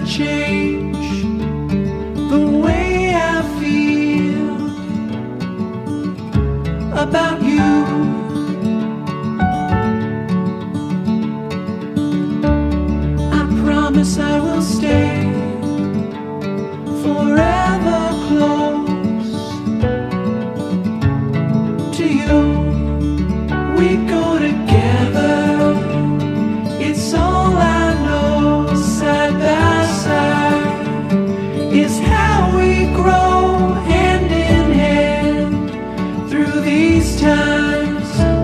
change the way I feel about you. I promise I will stay forever close to you. We go together, it's all I know. Side by side is how we grow, hand in hand through these times.